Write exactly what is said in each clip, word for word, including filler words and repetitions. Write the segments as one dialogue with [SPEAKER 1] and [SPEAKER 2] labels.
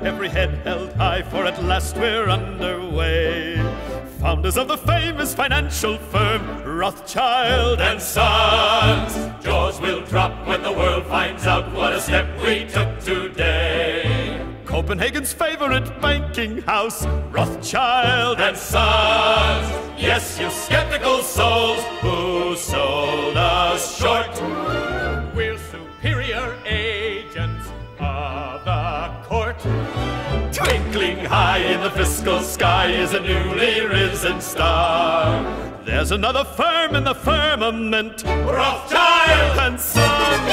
[SPEAKER 1] every head held high, for at last we're underway. Founders of the famous financial firm, Rothschild and Sons.
[SPEAKER 2] Jaws will drop when the world finds out what a step we took today.
[SPEAKER 1] Copenhagen's favorite banking house, Rothschild
[SPEAKER 2] and Sons. Yes, you skeptical souls who sold us short.
[SPEAKER 1] We're superior agents of the court.
[SPEAKER 2] Twinkling high in the fiscal sky is a newly risen star.
[SPEAKER 1] There's another firm in the firmament,
[SPEAKER 2] Rothschild
[SPEAKER 1] and Sons.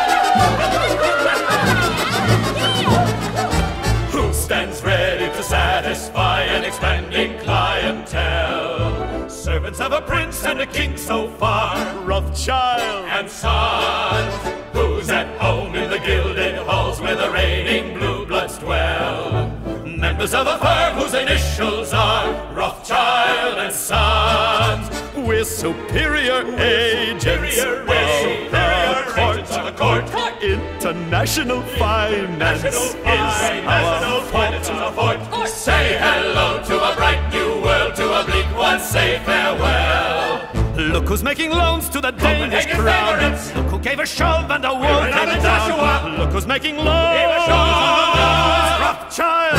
[SPEAKER 2] Who stands ready to satisfy an expanding clientele?
[SPEAKER 1] Servants of a prince and a king so far, Rothschild
[SPEAKER 2] and Sons. Who's at home in the gilded halls where the reigning blue bloods dwell? Members of a firm whose initials are Rothschild and Sons.
[SPEAKER 1] We're superior agents
[SPEAKER 2] Superior
[SPEAKER 1] of the court.
[SPEAKER 2] agents of the court.
[SPEAKER 1] International finance
[SPEAKER 2] National
[SPEAKER 1] is our
[SPEAKER 2] finance is our fort. Say hello to a bright new world, to a bleak one, say farewell.
[SPEAKER 1] Look who's making loans to the Danish
[SPEAKER 2] Copenhagen
[SPEAKER 1] crown.
[SPEAKER 2] favorites.
[SPEAKER 1] Look who gave a shove and a wolf
[SPEAKER 2] another
[SPEAKER 1] and down.
[SPEAKER 2] Joshua.
[SPEAKER 1] Look who's making loans.
[SPEAKER 2] Gave a shove.
[SPEAKER 1] Rothschild